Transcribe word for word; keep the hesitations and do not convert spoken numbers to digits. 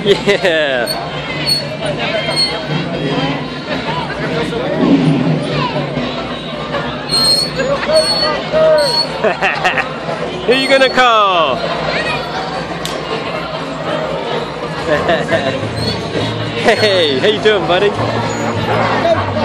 Yeah. Who are you gonna call? Hey, how you doing, buddy?